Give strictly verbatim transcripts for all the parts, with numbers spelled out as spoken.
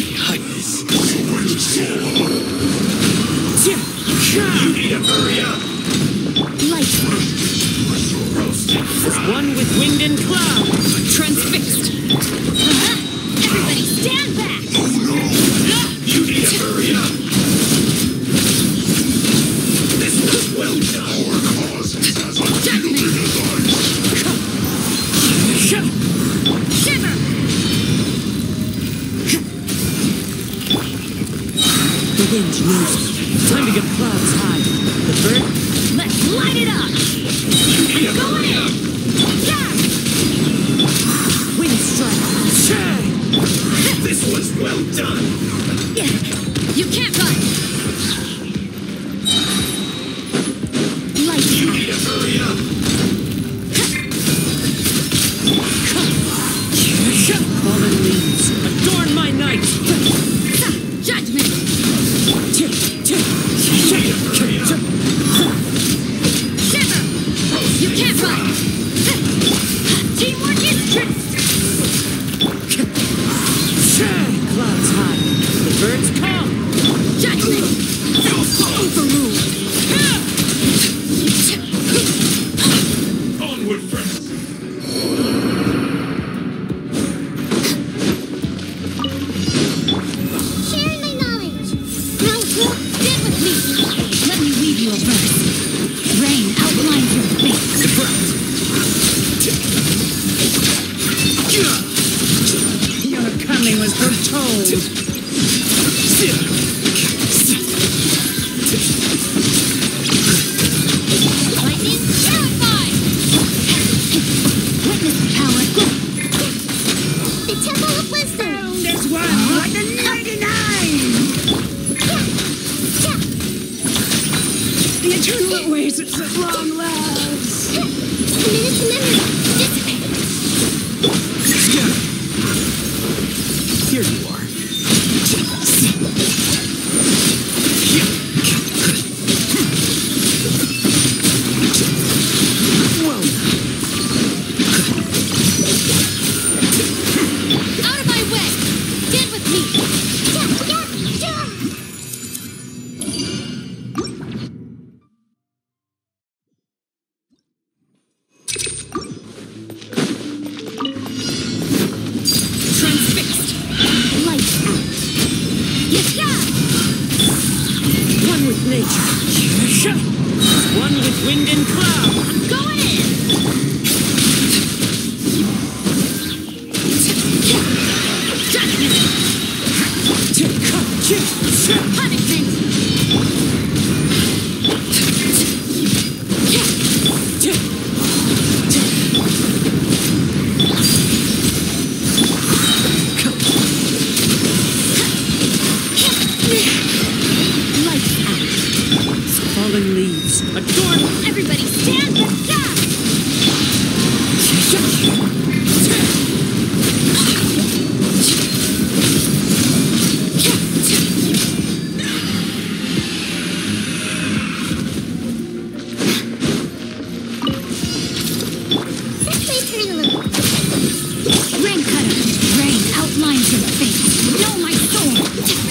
You need to hurry up! Light One with wind and cloud. transfixed. Uh-huh. Everybody stand back! Oh no! You need to hurry up! This was well done! Our cause is as unwieldy as ice! Shiver! The wind moves. Time to get clouds high. The bird. Let's light it up! You need to Going hurry in! up! Yeah! Wind strike. This was well done! You can't run! Light You need to hurry up! Fallen leaves. Adorn my night. Judgment! You need to hurry up! Shiver! You can't run! Teamwork is true! Clouds high. The birds come. Judgment! Overruled! Onward, friends! Sharing my knowledge! Now, stand with me! Let me weave you a verse. Rain outlines your face. Your coming was foretold. Lightning, terrified! Witness the power. The Temple of Wisdom! There's one like a ninety-nine. The eternal oasis at long last. Minute to memory. Dissipate. Here you are. Well, Out of my way! Stand with me! Transfixed! Light out! Yeah! one with nature. One with wind and cloud. Going in! Judgment! Punishment! Light out! Fallen leaves. Adorn. Everybody stand and die! This way, turn a little. Rain cutter, rain outlines your face. Know my soul.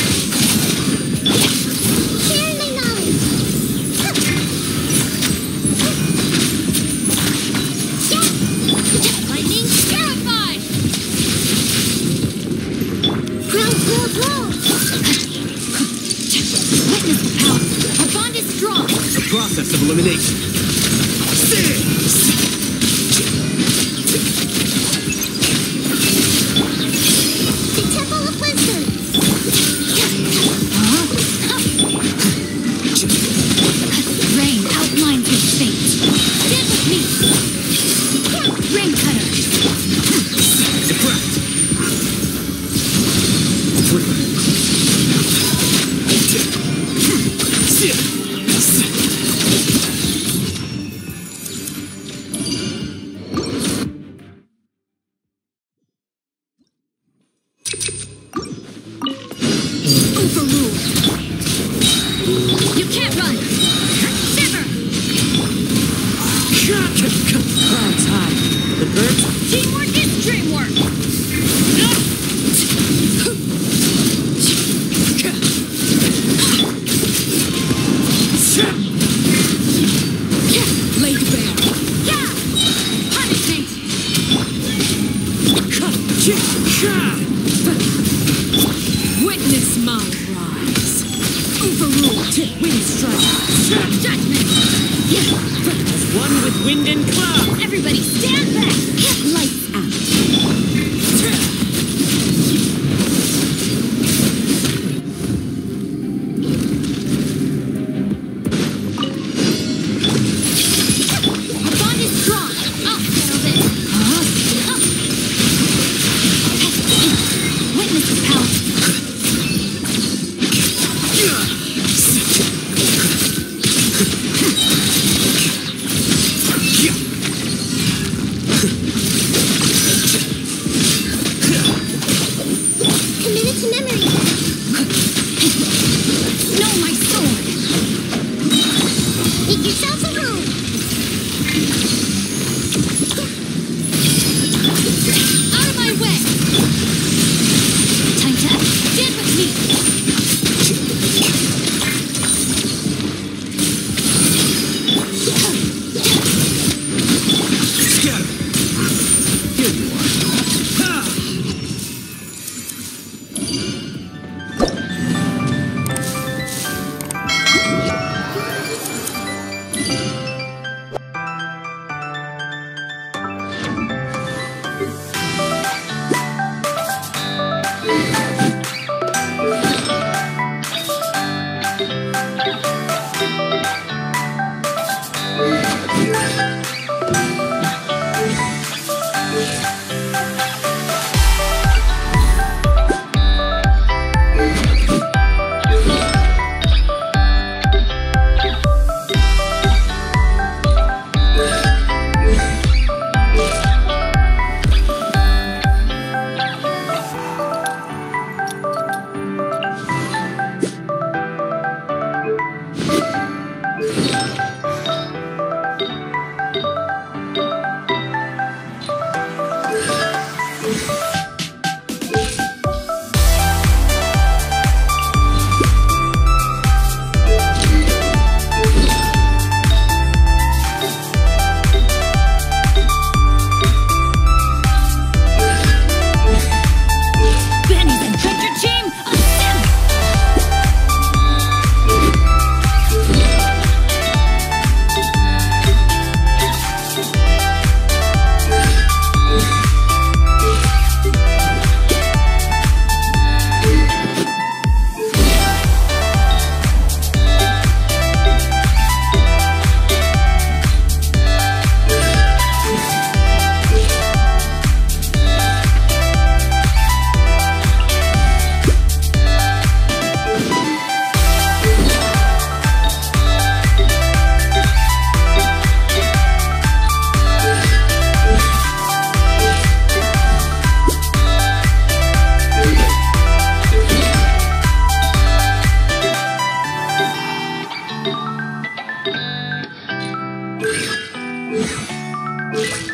Share my knowledge. Lightning, terrified. Ground floor blow. Witness the power. Our bond is strong. The process of elimination. The Temple of Wisdom. Rain outlines your fate. Stand with me. Rain cutter. Subtract. Overruled. You can't run. Shiver. Clouds high. The birds. Teamwork is dreamwork. my rise. Overruled. Wind strike. Judgment. As one with wind and cloud. Everybody stand back. Lights out. A bond is drawn. I'll settle this. Huh? Up. Witness the power. Committed to memory. Know my sword. Make yourselves at home. Out of my way. Time to stand with me. Scatter. Here you are. Ha! Yeah.